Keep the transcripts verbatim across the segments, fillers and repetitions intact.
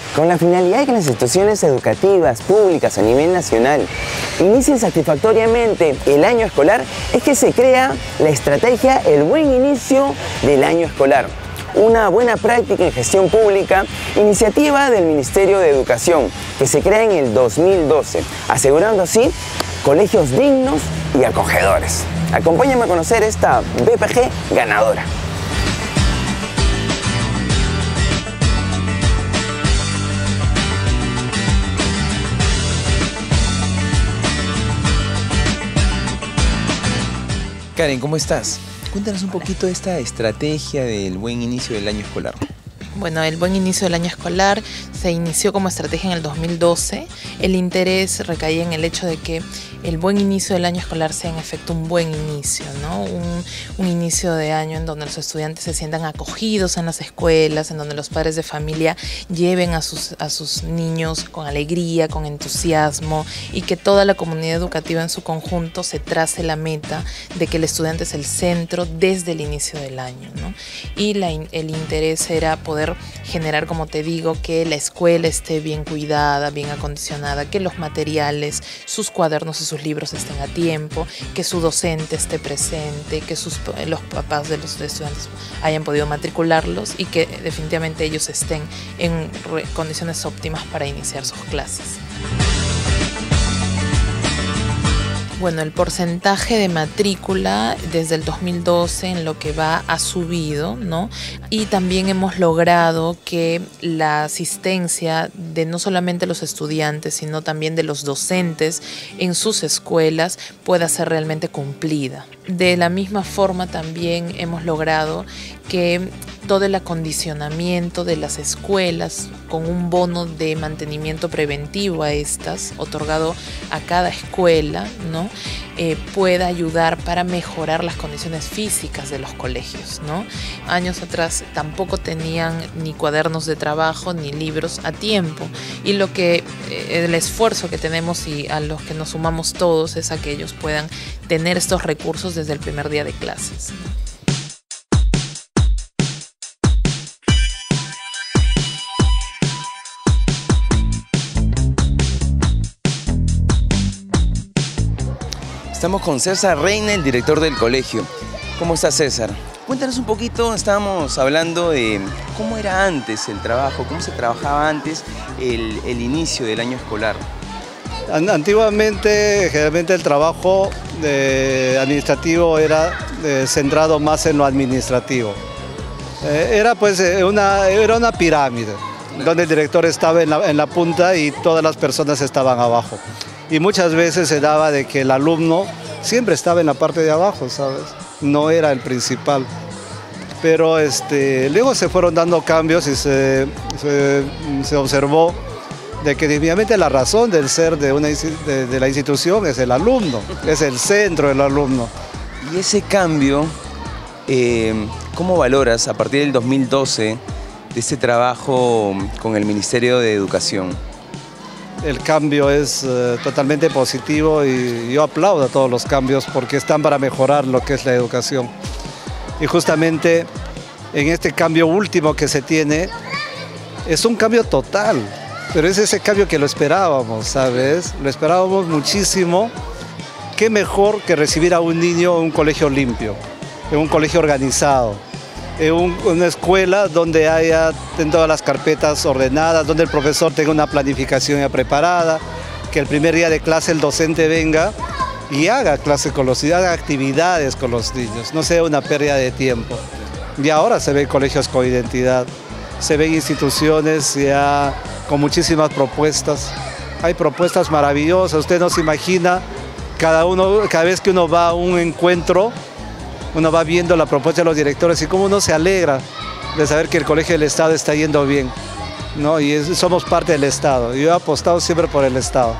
Con la finalidad de que las instituciones educativas públicas a nivel nacional inicien satisfactoriamente el año escolar, es que se crea la estrategia El Buen Inicio del Año Escolar, una buena práctica en gestión pública, iniciativa del Ministerio de Educación, que se crea en el dos mil doce, asegurando así colegios dignos y acogedores. Acompáñame a conocer esta B P G ganadora. Karen, ¿cómo estás? Cuéntanos un poquito de esta estrategia del buen inicio del año escolar. Bueno, el buen inicio del año escolar se inició como estrategia en el dos mil doce. El interés recaía en el hecho de que el buen inicio del año escolar sea en efecto un buen inicio, ¿no? Un, un inicio de año en donde los estudiantes se sientan acogidos en las escuelas, en donde los padres de familia lleven a sus, a sus niños con alegría, con entusiasmo, y que toda la comunidad educativa en su conjunto se trace la meta de que el estudiante es el centro desde el inicio del año, ¿no? Y la, el interés era poder generar, como te digo, que la escuela esté bien cuidada, bien acondicionada, que los materiales, sus cuadernos y sus libros estén a tiempo, que su docente esté presente, que sus, los papás de los estudiantes hayan podido matricularlos y que definitivamente ellos estén en condiciones óptimas para iniciar sus clases. Bueno, el porcentaje de matrícula desde el dos mil doce en lo que va ha subido, ¿no? Y también hemos logrado que la asistencia de no solamente los estudiantes, sino también de los docentes en sus escuelas pueda ser realmente cumplida. De la misma forma también hemos logrado que todo el acondicionamiento de las escuelas con un bono de mantenimiento preventivo a estas, otorgado a cada escuela, ¿no? Eh, pueda ayudar para mejorar las condiciones físicas de los colegios, ¿no? Años atrás tampoco tenían ni cuadernos de trabajo ni libros a tiempo, y lo que eh, el esfuerzo que tenemos y a los que nos sumamos todos es a que ellos puedan tener estos recursos desde el primer día de clases. Estamos con César Reina, el director del colegio. ¿Cómo está, César? Cuéntanos un poquito, estábamos hablando de cómo era antes el trabajo, cómo se trabajaba antes el, el inicio del año escolar. Antiguamente, generalmente el trabajo eh, administrativo era eh, centrado más en lo administrativo. Eh, era pues una, era una pirámide, donde el director estaba en la, en la punta y todas las personas estaban abajo. Y muchas veces se daba de que el alumno siempre estaba en la parte de abajo, ¿sabes? No era el principal. Pero este, luego se fueron dando cambios y se, se, se observó de que definitivamente la razón del ser de, una, de, de la institución es el alumno, es el centro del alumno. Y ese cambio, eh, ¿cómo valoras a partir del dos mil doce de ese trabajo con el Ministerio de Educación? El cambio es uh, totalmente positivo y yo aplaudo a todos los cambios porque están para mejorar lo que es la educación. Y justamente en este cambio último que se tiene, es un cambio total, pero es ese cambio que lo esperábamos, ¿sabes? Lo esperábamos muchísimo. Qué mejor que recibir a un niño en un colegio limpio, en un colegio organizado, en un, una escuela donde haya todas las carpetas ordenadas, donde el profesor tenga una planificación ya preparada, que el primer día de clase el docente venga y haga clase con los niños, haga actividades con los niños, no sea una pérdida de tiempo. Y ahora se ven colegios con identidad, se ven instituciones ya con muchísimas propuestas. Hay propuestas maravillosas, usted no se imagina, cada, uno, cada vez que uno va a un encuentro, uno va viendo la propuesta de los directores y cómo uno se alegra de saber que el Colegio del Estado está yendo bien, ¿no? Y es, somos parte del Estado. Yo he apostado siempre por el Estado.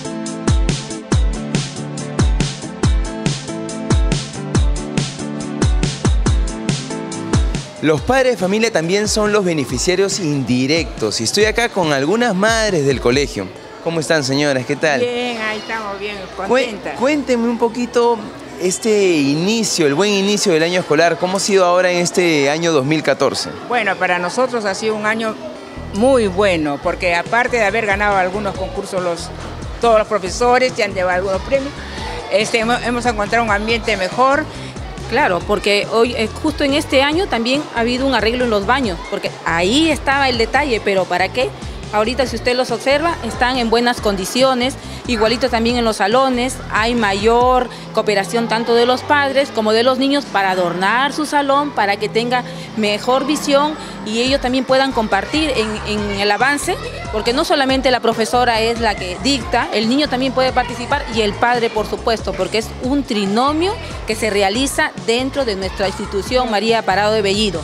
Los padres de familia también son los beneficiarios indirectos y estoy acá con algunas madres del colegio. ¿Cómo están, señoras? ¿Qué tal? Bien, ahí estamos bien, contentas. Cuéntenme un poquito este inicio, el buen inicio del año escolar. ¿Cómo ha sido ahora en este año dos mil catorce? Bueno, para nosotros ha sido un año muy bueno, porque aparte de haber ganado algunos concursos, los, todos los profesores ya han llevado algunos premios, este, hemos, hemos encontrado un ambiente mejor. Claro, porque hoy, justo en este año también ha habido un arreglo en los baños, porque ahí estaba el detalle, pero ¿para qué? Ahorita, si usted los observa, están en buenas condiciones, igualito también en los salones, hay mayor cooperación tanto de los padres como de los niños para adornar su salón, para que tenga mejor visión y ellos también puedan compartir en, en el avance, porque no solamente la profesora es la que dicta, el niño también puede participar y el padre, por supuesto, porque es un trinomio que se realiza dentro de nuestra institución María Parado de Bellido.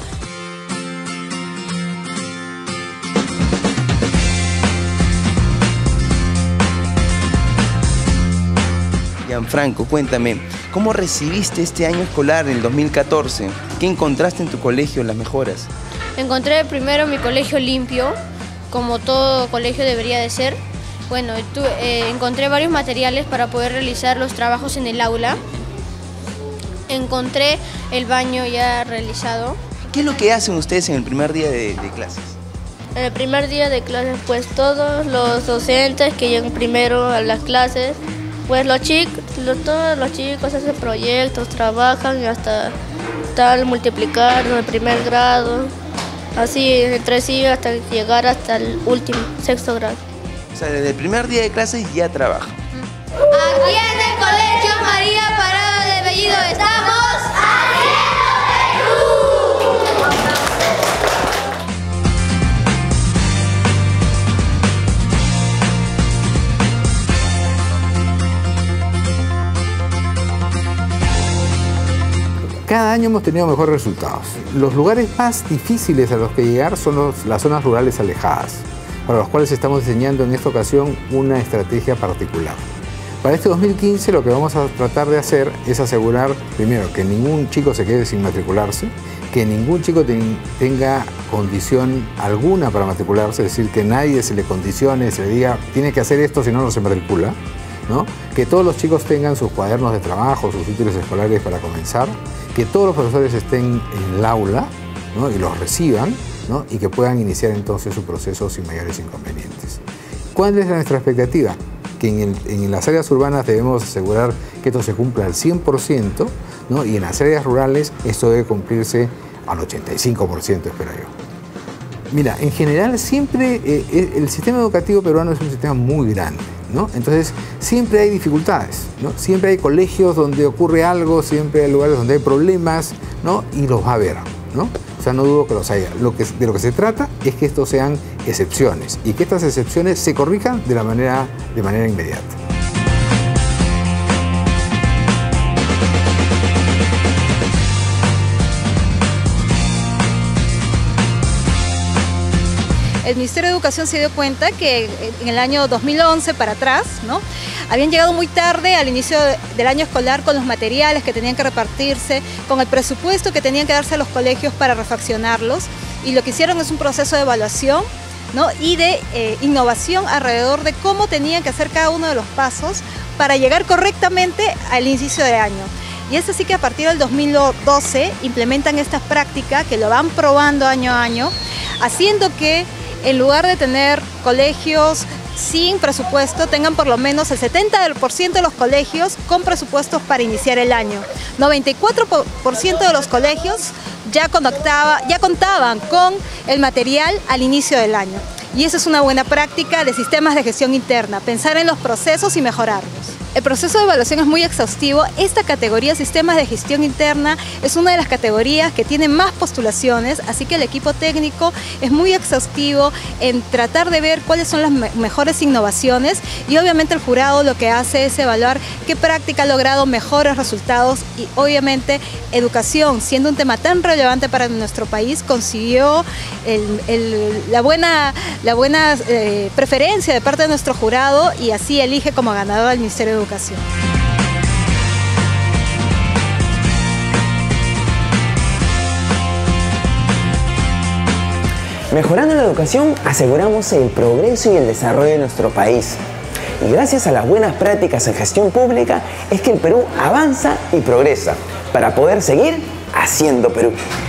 Gianfranco, cuéntame, ¿cómo recibiste este año escolar, el dos mil catorce? ¿Qué encontraste en tu colegio, las mejoras? Encontré primero mi colegio limpio, como todo colegio debería de ser. Bueno, tu, eh, encontré varios materiales para poder realizar los trabajos en el aula. Encontré el baño ya realizado. ¿Qué es lo que hacen ustedes en el primer día de, de clases? En el primer día de clases, pues todos los docentes que llegan primero a las clases, pues los chicos, los, todos los chicos hacen proyectos, trabajan y hasta tal multiplicar en el primer grado, así entre sí hasta llegar hasta el último, sexto grado. O sea, desde el primer día de clases ya trabajan. Aquí en el Colegio María Parado de Bellido estamos haciendo Perú. Cada año hemos tenido mejores resultados. Los lugares más difíciles a los que llegar son los, las zonas rurales alejadas, para los cuales estamos diseñando en esta ocasión una estrategia particular. Para este dos mil quince lo que vamos a tratar de hacer es asegurar, primero, que ningún chico se quede sin matricularse, que ningún chico ten, tenga condición alguna para matricularse, es decir, que nadie se le condicione, se le diga, tiene que hacer esto si no, no se matricula, ¿no? Que todos los chicos tengan sus cuadernos de trabajo, sus útiles escolares para comenzar, que todos los profesores estén en el aula, ¿no? Y los reciban, ¿no? Y que puedan iniciar entonces su proceso sin mayores inconvenientes. ¿Cuál es nuestra expectativa? Que en, el, en las áreas urbanas debemos asegurar que esto se cumpla al cien por ciento, ¿no? Y en las áreas rurales esto debe cumplirse al ochenta y cinco por ciento, espero yo. Mira, en general siempre eh, el sistema educativo peruano es un sistema muy grande, ¿no? Entonces siempre hay dificultades, ¿no? Siempre hay colegios donde ocurre algo, siempre hay lugares donde hay problemas, ¿no? Y los va a haber, ¿no? O sea, no dudo que los haya. Lo que, de lo que se trata es que estos sean excepciones y que estas excepciones se corrijan de, la manera, de manera inmediata. El Ministerio de Educación se dio cuenta que en el año dos mil once para atrás, ¿no?, habían llegado muy tarde al inicio del año escolar con los materiales que tenían que repartirse, con el presupuesto que tenían que darse a los colegios para refaccionarlos, y lo que hicieron es un proceso de evaluación, ¿no?, y de eh, innovación alrededor de cómo tenían que hacer cada uno de los pasos para llegar correctamente al inicio de año. Y es así que a partir del dos mil doce implementan esta práctica que lo van probando año a año, haciendo que en lugar de tener colegios sin presupuesto, tengan por lo menos el setenta por ciento de los colegios con presupuestos para iniciar el año. noventa y cuatro por ciento de los colegios ya, conectaba, ya contaban con el material al inicio del año. Y eso es una buena práctica de sistemas de gestión interna, pensar en los procesos y mejorarlos. El proceso de evaluación es muy exhaustivo. Esta categoría, sistemas de gestión interna, es una de las categorías que tiene más postulaciones, así que el equipo técnico es muy exhaustivo en tratar de ver cuáles son las me mejores innovaciones, y obviamente el jurado lo que hace es evaluar qué práctica ha logrado mejores resultados, y obviamente educación, siendo un tema tan relevante para nuestro país, consiguió el, el, la buena, la buena eh, preferencia de parte de nuestro jurado, y así elige como ganador al Ministerio de Educación. Mejorando la educación, aseguramos el progreso y el desarrollo de nuestro país. Y gracias a las buenas prácticas en gestión pública es que el Perú avanza y progresa para poder seguir haciendo Perú.